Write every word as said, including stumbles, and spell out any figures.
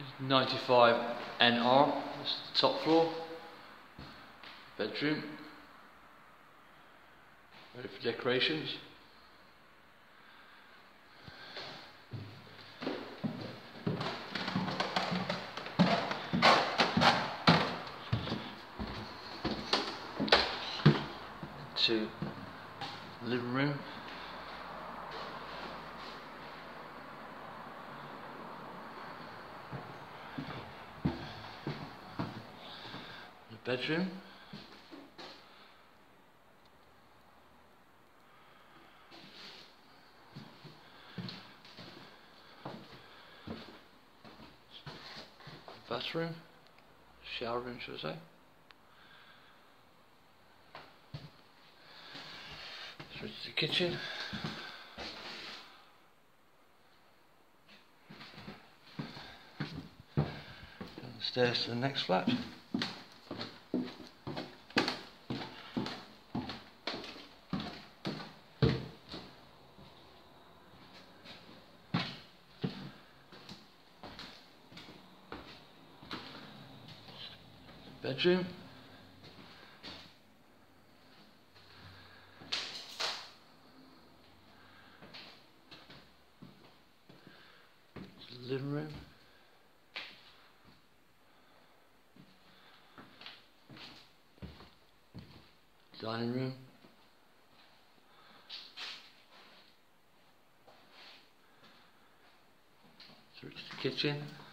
ninety-five N R, this is the top floor, bedroom, ready for decorations. To living room. The bedroom. Bathroom. Shower room, should I say. Through to the kitchen. Down the stairs to the next flat. Bedroom. Living room. Dining room. Through to the kitchen.